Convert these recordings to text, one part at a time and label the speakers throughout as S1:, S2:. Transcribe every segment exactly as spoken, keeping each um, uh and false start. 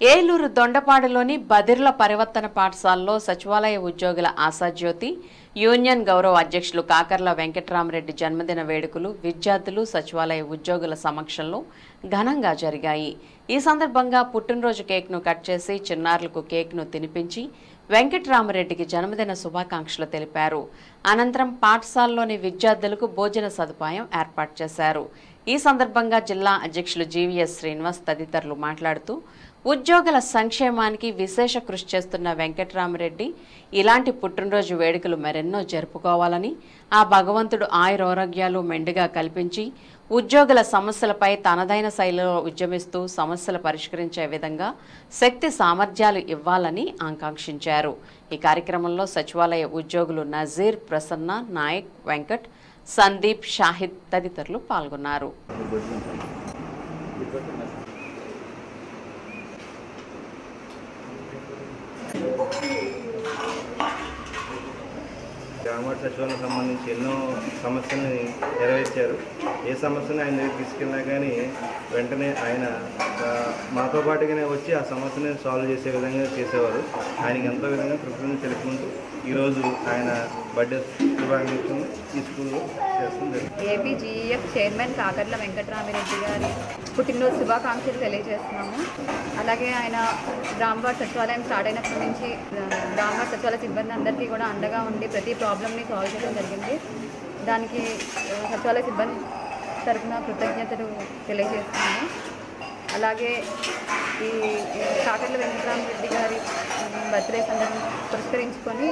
S1: ఏలూరు దొండపాడులోని బదిర్ల పరివర్తన పాఠశాలలో సచివాలయ ఉద్యోగుల ఆశాజ్యోతి యూనియన్ గౌరవ అధ్యక్షులు కాకర్ల వెంకట్రామరెడ్డి జన్మదిన వేడుకలు విద్యార్థులు సచివాలయ ఉద్యోగుల సమక్షంలో ఘనంగా జరిగాయి. ఈ సందర్భంగా పుట్టినరోజు కేక్ను కట్ చేసి చిన్నారులకు కేక్ను తినిపించి వెంకట్రామరెడ్డికి జన్మదిన శుభాకాంక్షలు తెలిపారు. అనంతరం పాఠశాలలోని విద్యార్థులకు భోజన సదుపాయం ఏర్పాటు చేశారు. ఈ సందర్భంగా జిల్లా అధ్యక్షులు జీవీఎస్ శ్రీనివాస్ తదితరులు మాట్లాడుతూ ఉద్యోగుల సంక్షేమానికి విశేష కృషి చేస్తున్న వెంకట్రామరెడ్డి ఇలాంటి పుట్టినరోజు వేడుకలు మరెన్నో జరుపుకోవాలని, ఆ భగవంతుడు ఆయురారోగ్యాలు మెండుగా కల్పించి ఉద్యోగుల సమస్యలపై తనదైన శైలిలో ఉద్యమిస్తూ సమస్యలు పరిష్కరించే విధంగా శక్తి సామర్థ్యాలు ఇవ్వాలని ఆకాంక్షించారు. ఈ కార్యక్రమంలో సచివాలయ ఉద్యోగులు నజీర్, ప్రసన్న, నాయక్, వెంకట్, సందీప్, షాహిద్ తదితరులు పాల్గొన్నారు.
S2: గ్రామ సచివాలయం సంబంధించి ఎన్నో సమస్యల్ని నెరవేర్చారు. ఏ సమస్యని ఆయన దగ్గర తీసుకెళ్ళినా కానీ వెంటనే ఆయన మాతో పాటుగానే వచ్చి ఆ సమస్యని సాల్వ్ చేసే విధంగా చేసేవారు. ఆయనకి ఎంతో విధంగా కృతజ్ఞతలు తెలుపుకుంటూ ఈరోజు ఆయన బర్త్డే శుభాకాంక్షలు ఈ స్కూల్లో చేస్తుంది.
S3: ఏపీజీఈఎఫ్ చైర్మన్ కాకర్ల వెంకట్రామరెడ్డి గారి పుట్టినరోజు శుభాకాంక్షలు తెలియజేస్తున్నాము. అలాగే ఆయన గ్రామవార్డ్ సచివాలయం స్టార్ట్ అయినప్పటి నుంచి గ్రామవార్డ్ సచివాలయ సిబ్బంది అందరికీ కూడా అండగా ఉండి ప్రతి ప్రాబ్లమ్ని సాల్వ్ చేయడం జరిగింది. దానికి సచివాలయ సిబ్బంది తరఫున కృతజ్ఞతలు తెలియజేస్తున్నాము. అలాగే ఈ కాకర్ల వెంకట్రామరెడ్డి గారి బర్త్డే సందర్భం పురస్కరించుకొని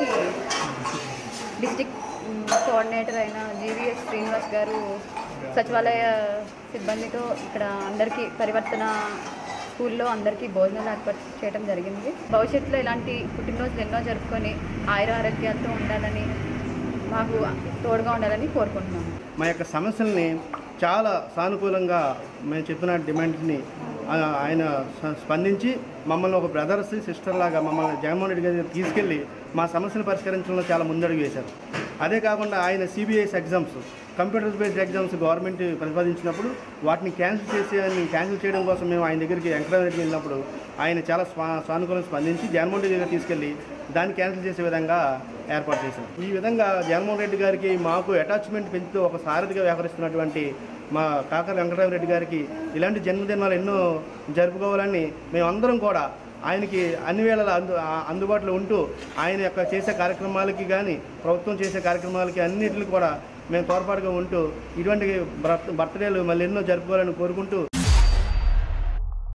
S3: డిస్టిక్ కోఆర్డినేటర్ అయిన జీవీఎస్ శ్రీనివాస్ గారు సచివాలయ సిబ్బందితో ఇక్కడ అందరికీ పరివర్తన స్కూల్లో అందరికీ భోజనాలు ఏర్పాటు చేయడం జరిగింది. భవిష్యత్తులో ఇలాంటి పుట్టినరోజులు ఎన్నో జరుపుకొని ఆయుర ఆరోగ్యాలతో ఉండాలని, మాకు తోడుగా ఉండాలని కోరుకుంటున్నాము.
S4: మా యొక్క సమస్యల్ని చాలా సానుకూలంగా మేము చెప్పిన డిమాండ్ని ఆయన స్పందించి మమ్మల్ని ఒక బ్రదర్స్ సిస్టర్ లాగా మమ్మల్ని జగన్మోహన్ రెడ్డి గారి తీసుకెళ్ళి మా సమస్యలు పరిష్కరించడంలో చాలా ముందడుగు వేశారు. అదే కాకుండా ఆయన CBIS exams, computer based exams government ప్రతిపాదించినప్పుడు వాటిని క్యాన్సిల్ చేసి క్యాన్సిల్ చేయడం కోసం మేము ఆయన దగ్గరికి వెంకటరామరెడ్డి వెళ్ళినప్పుడు ఆయన చాలా స్వా సానుకూలంగా స్పందించి జగన్మోహన్ రెడ్డి గారికి తీసుకెళ్ళి దాన్ని క్యాన్సిల్ చేసే విధంగా ఏర్పాటు చేశారు. ఈ విధంగా జగన్మోహన్ రెడ్డి గారికి మాకు అటాచ్మెంట్ పెంచుతూ ఒక సారథిగా వ్యవహరిస్తున్నటువంటి మా కాకర్ల వెంకటరామరెడ్డి గారికి ఇలాంటి జన్మదినాలు ఎన్నో జరుపుకోవాలని మేమందరం కూడా ఆయనకి అన్ని వేళలా అందు అందుబాటులో ఉంటూ ఆయన యొక్క చేసే కార్యక్రమాలకి కానీ ప్రభుత్వం చేసే కార్యక్రమాలకి అన్నింటికి కూడా మేము తోడ్పాటుగా ఉంటూ ఇటువంటి బర్త్డేలు మళ్ళీ ఎన్నో జరుపుకోవాలని కోరుకుంటూ